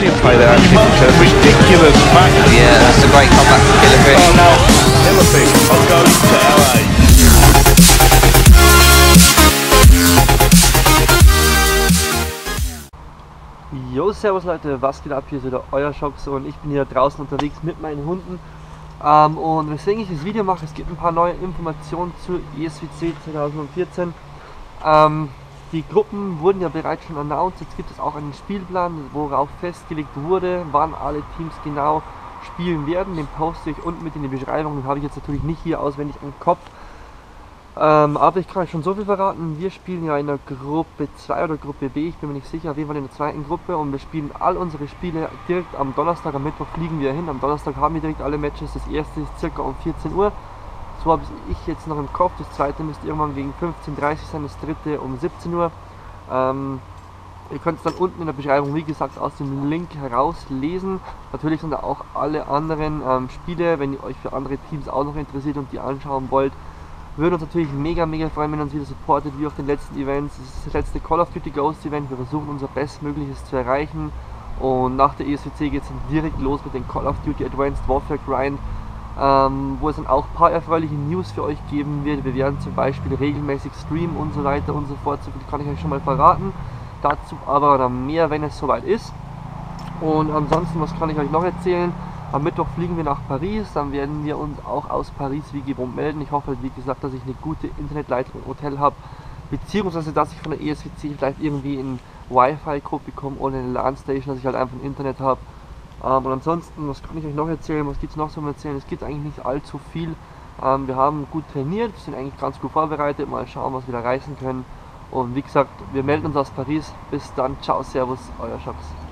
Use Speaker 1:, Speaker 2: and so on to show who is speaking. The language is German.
Speaker 1: play there actually. It's a ridiculous match.
Speaker 2: Yeah, that's a great comeback from Killerfish.
Speaker 1: Oh, now Killerfish will go to LA.
Speaker 3: Jo, servus Leute, was geht ab? Hier ist wieder euer Shox und ich bin hier draußen unterwegs mit meinen Hunden. Und weswegen ich das Video mache, es gibt ein paar neue Informationen zur ESWC 2014. Die Gruppen wurden ja bereits schon announced, jetzt gibt es auch einen Spielplan, worauf festgelegt wurde, wann alle Teams genau spielen werden. Den poste ich unten mit in die Beschreibung, den habe ich jetzt natürlich nicht hier auswendig im Kopf. Aber ich kann euch schon so viel verraten, wir spielen ja in der Gruppe 2 oder Gruppe B, ich bin mir nicht sicher, auf jeden Fall in der zweiten Gruppe, und wir spielen all unsere Spiele direkt am Donnerstag. Am Mittwoch fliegen wir hin, am Donnerstag haben wir direkt alle Matches. Das erste ist circa um 14 Uhr, so habe ich jetzt noch im Kopf. Das zweite müsste irgendwann gegen 15:30 Uhr sein, das dritte um 17 Uhr. Ihr könnt es dann unten in der Beschreibung, wie gesagt, aus dem Link herauslesen. Natürlich sind da auch alle anderen Spiele, wenn ihr euch für andere Teams auch noch interessiert und die anschauen wollt. Würden uns natürlich mega freuen, wenn ihr uns wieder supportet, wie auf den letzten Events. Das ist das letzte Call of Duty Ghost Event. Wir versuchen unser Bestmögliches zu erreichen. Und nach der ESWC geht es dann direkt los mit dem Call of Duty Advanced Warfare Grind, wo es dann auch ein paar erfreuliche News für euch geben wird. Wir werden zum Beispiel regelmäßig streamen und so weiter und so fort. So viel kann ich euch schon mal verraten. Dazu aber dann mehr, wenn es soweit ist. Und ansonsten, was kann ich euch noch erzählen? Am Mittwoch fliegen wir nach Paris, dann werden wir uns auch aus Paris wie gewohnt melden. Ich hoffe halt, wie gesagt, dass ich eine gute Internetleitung im Hotel habe, beziehungsweise dass ich von der ESWC vielleicht irgendwie einen Wi-Fi-Code bekomme oder eine LAN-Station, dass ich halt einfach ein Internet habe. Und ansonsten, was kann ich euch noch erzählen, was gibt es noch so zu erzählen? Es gibt eigentlich nicht allzu viel. Wir haben gut trainiert, sind eigentlich ganz gut vorbereitet, mal schauen, was wir da reißen können. Und wie gesagt, wir melden uns aus Paris. Bis dann, ciao, servus, euer Shox.